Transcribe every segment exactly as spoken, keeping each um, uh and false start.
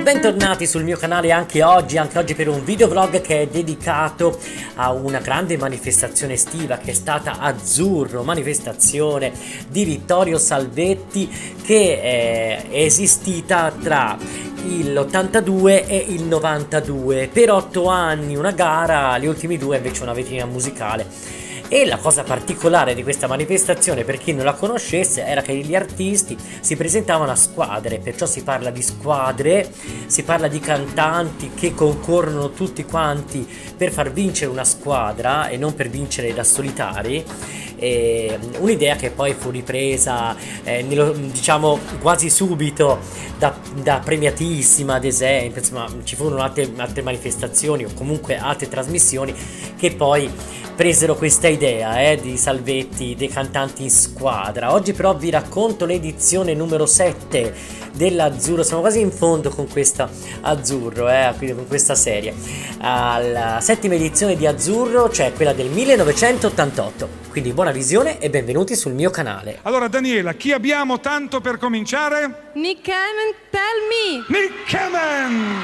Bentornati sul mio canale anche oggi, anche oggi per un video vlog che è dedicato a una grande manifestazione estiva che è stata Azzurro, manifestazione di Vittorio Salvetti che è esistita tra l'ottantadue e il novantadue, per otto anni una gara, gli ultimi due invece una vetrina musicale. E la cosa particolare di questa manifestazione, per chi non la conoscesse, era che gli artisti si presentavano a squadre, perciò si parla di squadre, si parla di cantanti che concorrono tutti quanti per far vincere una squadra e non per vincere da solitari. Un'idea che poi fu ripresa eh, nello, diciamo quasi subito da, da Premiatissima, ad esempio. Insomma, ci furono altre, altre manifestazioni o comunque altre trasmissioni che poi presero questa idea eh, di Salvetti, dei cantanti in squadra. Oggi però vi racconto l'edizione numero sette dell'Azzurro, siamo quasi in fondo con questa Azzurro, eh, quindi con questa serie. Alla settima edizione di Azzurro, cioè quella del millenovecentottantotto. Quindi buona visione e benvenuti sul mio canale. Allora Daniela, chi abbiamo tanto per cominciare? Nick Kamen, tell me! Nick Kamen!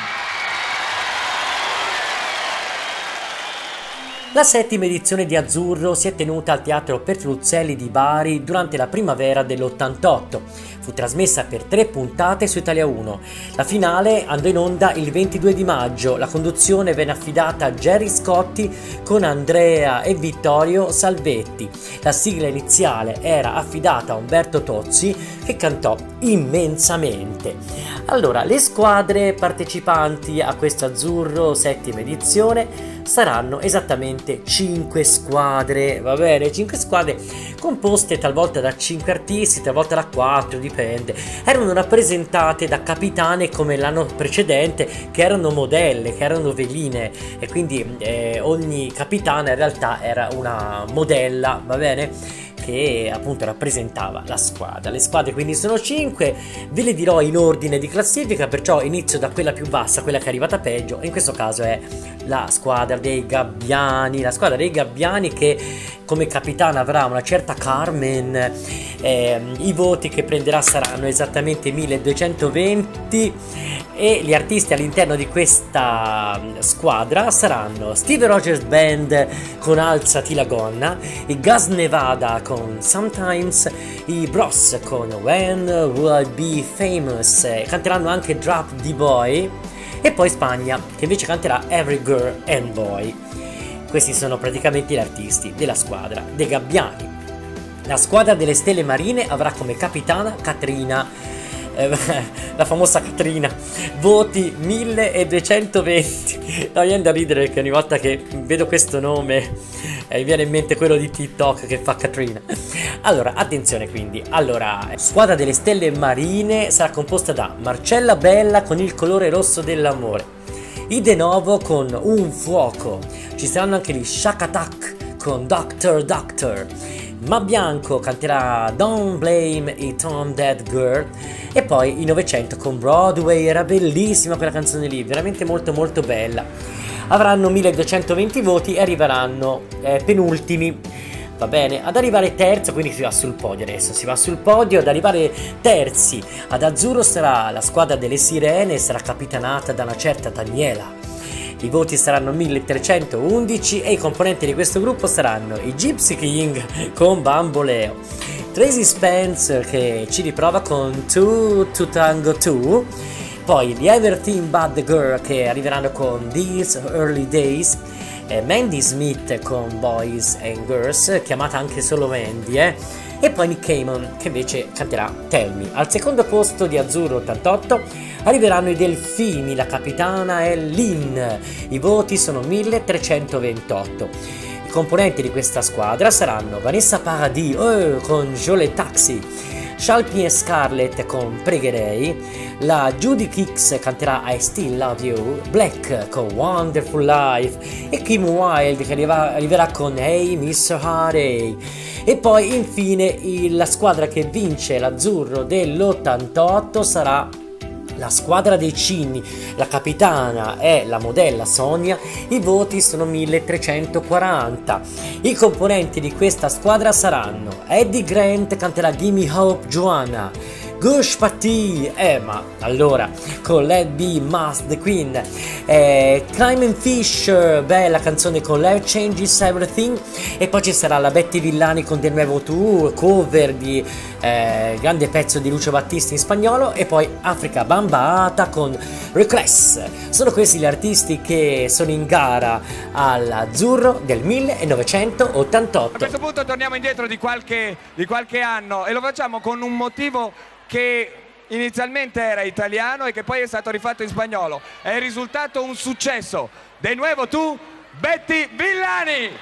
La settima edizione di Azzurro si è tenuta al Teatro Petruzzelli di Bari durante la primavera dell'ottantotto. Fu trasmessa per tre puntate su Italia uno. La finale andò in onda il ventidue di maggio. La conduzione venne affidata a Gerry Scotti con Andrea e Vittorio Salvetti. La sigla iniziale era affidata a Umberto Tozzi, che cantò immensamente. Allora, le squadre partecipanti a questo Azzurro settima edizione saranno esattamente cinque squadre, va bene? cinque squadre composte talvolta da cinque artisti, talvolta da quattro, dipende. Erano rappresentate da capitane come l'anno precedente, che erano modelle, che erano veline, e quindi eh, ogni capitana in realtà era una modella, va bene? Che appunto rappresentava la squadra. Le squadre quindi sono cinque, ve le dirò in ordine di classifica, perciò inizio da quella più bassa, quella che è arrivata peggio, e in questo caso è la squadra dei Gabbiani. La squadra dei Gabbiani che come capitana avrà una certa Carmen. Eh, i voti che prenderà saranno esattamente milleduecentoventi e gli artisti all'interno di questa squadra saranno Steve Rogers Band con Alzati la gonna, i Gas Nevada con Sometimes, i Bros con When Will I Be Famous, canteranno anche Drop the Boy, e poi Spagna che invece canterà Every Girl and Boy. Questi sono praticamente gli artisti della squadra dei Gabbiani. La squadra delle Stelle Marine avrà come capitana Katrina, eh, la famosa Katrina, voti milleduecentoventi. No, viene da ridere perché ogni volta che vedo questo nome eh, mi viene in mente quello di TikTok che fa Katrina. Allora, attenzione quindi. Allora, squadra delle Stelle Marine sarà composta da Marcella Bella con Il colore rosso dell'amore, i De Novo con Un fuoco, ci saranno anche gli Shack Attack con Doctor Doctor, Ma Bianco canterà Don't Blame It on That Girl, e poi i Novecento con Broadway. Era bellissima quella canzone lì, veramente molto molto bella. Avranno milleduecentoventi voti e arriveranno eh, penultimi. Va bene, ad arrivare terzo, quindi si va sul podio adesso, si va sul podio, ad arrivare terzi ad Azzurro sarà la squadra delle Sirene, sarà capitanata da una certa Daniela. I voti saranno milletrecentoundici e i componenti di questo gruppo saranno i Gypsy King con Bamboleo, Tracy Spence che ci riprova con Two to Tango Two, poi gli Everything But The Girl che arriveranno con These Early Days, Mandy Smith con Boys and Girls, chiamata anche solo Mandy, eh? E poi Nick Kamen che invece canterà Tell Me. Al secondo posto di Azzurro ottantotto arriveranno i Delfini, la capitana è Lynn, i voti sono milletrecentoventotto. I componenti di questa squadra saranno Vanessa Paradis oh, con Jolie Taxi, Shalpin e Scarlett con Pregherei, la Judy Kicks canterà I Still Love You, Black con Wonderful Life e Kim Wilde che arriva, arriverà con Hey mister Hardy. E poi infine il, la squadra che vince l'Azzurro dell'ottantotto sarà la squadra dei Cinni, la capitana è la modella Sonia, i voti sono milletrecentoquaranta. I componenti di questa squadra saranno Eddie Grant canterà Gimme Hope Joanna, Gush Patti, eh ma allora con Let Be Mass The Queen, eh, Climb Fish, bella canzone con Life Changes Everything, e poi ci sarà la Betty Villani con De Nuevo Tu, cover di eh, grande pezzo di Lucio Battisti in spagnolo, e poi Africa Bambata con Reckless. Sono questi gli artisti che sono in gara all'Azzurro del millenovecentottantotto. A questo punto torniamo indietro di qualche, di qualche anno e lo facciamo con un motivo che inizialmente era italiano e che poi è stato rifatto in spagnolo. È risultato un successo. De Nuevo Tu, Betty Villani!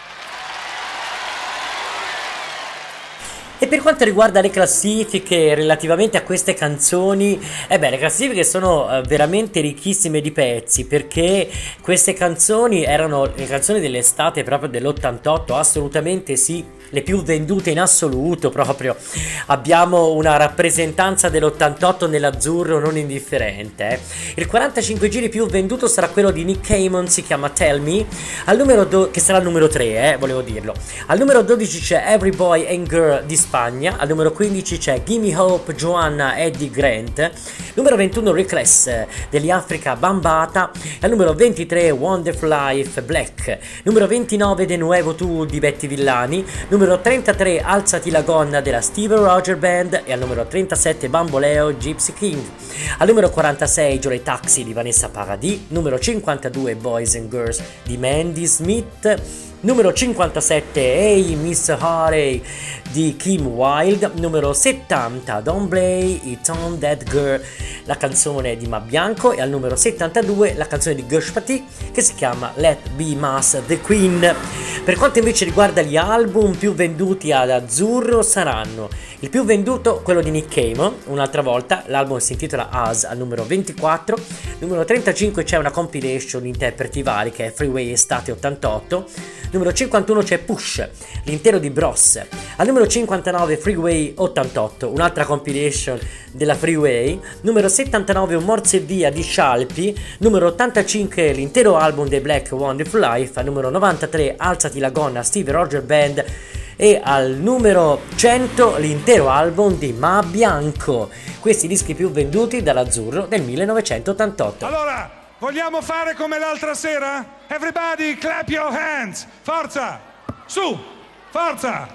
E per quanto riguarda le classifiche relativamente a queste canzoni, eh beh, le classifiche sono eh, veramente ricchissime di pezzi, perché queste canzoni erano le canzoni dell'estate proprio dell'ottantotto, assolutamente sì, le più vendute in assoluto proprio. Abbiamo una rappresentanza dell'ottantotto nell'azzurro non indifferente. Eh. Il quarantacinque giri più venduto sarà quello di Nick Cayman, si chiama Tell Me, al numero do- che sarà il numero tre, eh, volevo dirlo. Al numero dodici c'è Every Boy and Girl di Spagna, al numero quindici c'è Gimme Hope, Joanna Eddie Grant, numero ventuno Reckless degli Africa Bambata, al numero ventitré Wonderful Life Black, numero ventinove De Nuevo Tu di Betty Villani, numero trentatré Alzati la gonna della Steve Roger Band, e al numero trentasette Bamboleo Gypsy King, al numero quarantasei Jolie Taxi di Vanessa Paradis, numero cinquantadue Boys and Girls di Mandy Smith, numero cinquantasette Hey Miss Harley di Kim Wilde, numero settanta Don't Blame It On That Girl, la canzone di Ma Bianco, e al numero settantadue la canzone di Gush Patti che si chiama Let Be Mass The Queen. Per quanto invece riguarda gli album più venduti ad azzurro, saranno il più venduto quello di Nick Cayman, un'altra volta, l'album si intitola Us al numero ventiquattro, numero trentacinque c'è una compilation di interpreti vari che è Freeway Estate ottantotto, numero cinquantuno c'è Push, l'intero di Bros, al numero cinquantanove Freeway ottantotto, un'altra compilation della Freeway, numero settantanove Un morso e via di Scialpi, numero ottantacinque l'intero album dei Black Wonderful Life, al numero novantatré Alzati la gonna Steve Roger Band, e al numero cento l'intero album di Ma Bianco. Questi dischi più venduti dall'azzurro del millenovecentottantotto. Allora, vogliamo fare come l'altra sera? Everybody clap your hands! Forza! Su! Forza!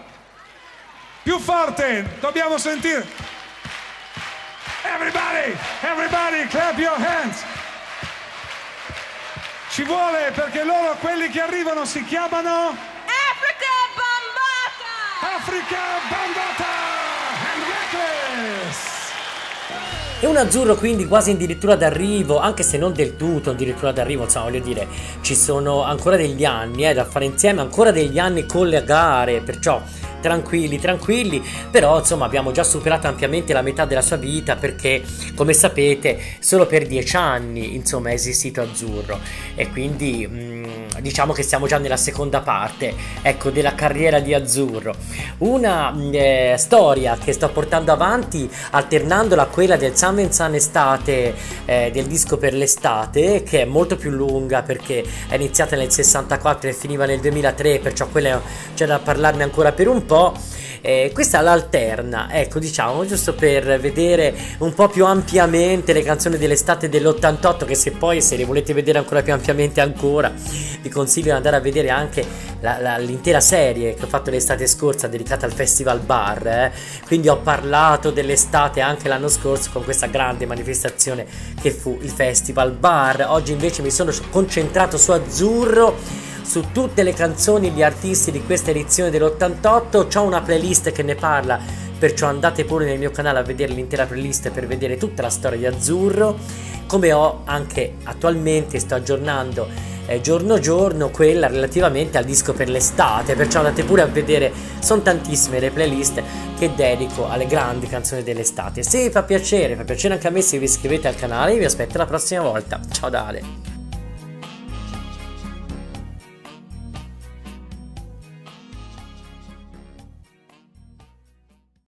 Più forte! Dobbiamo sentire! Everybody! Everybody clap your hands! Ci vuole, perché loro, quelli che arrivano, si chiamano Africa Bambata! Africa Bambata and Reckless! E un azzurro quindi quasi addirittura d'arrivo, anche se non del tutto addirittura d'arrivo, insomma voglio dire, ci sono ancora degli anni eh, da fare insieme, ancora degli anni con le gare, perciò tranquilli tranquilli, però insomma abbiamo già superato ampiamente la metà della sua vita, perché come sapete solo per dieci anni insomma è esistito Azzurro, e quindi mh, diciamo che siamo già nella seconda parte, ecco, della carriera di Azzurro. Una eh, storia che sto portando avanti alternandola a quella del Summer and Sun Estate, eh, del disco per l'estate, che è molto più lunga perché è iniziata nel sessantaquattro e finiva nel duemilatré, perciò quella c'è da parlarne ancora per un po'. Eh, questa l'alterna, ecco, diciamo, giusto per vedere un po' più ampiamente le canzoni dell'estate dell'ottantotto, che se poi se le volete vedere ancora più ampiamente ancora vi consiglio di andare a vedere anche la, la, l'intera serie che ho fatto l'estate scorsa dedicata al Festival Bar, eh. Quindi ho parlato dell'estate anche l'anno scorso con questa grande manifestazione che fu il Festival Bar. Oggi invece mi sono concentrato su Azzurro, su tutte le canzoni di artisti di questa edizione dell'ottantotto. C'ho una playlist che ne parla, perciò andate pure nel mio canale a vedere l'intera playlist per vedere tutta la storia di Azzurro, come ho anche attualmente, sto aggiornando eh, giorno giorno quella relativamente al disco per l'estate, perciò andate pure a vedere, sono tantissime le playlist che dedico alle grandi canzoni dell'estate. Se vi fa piacere, fa piacere anche a me se vi iscrivete al canale, vi aspetto la prossima volta. Ciao da Ale.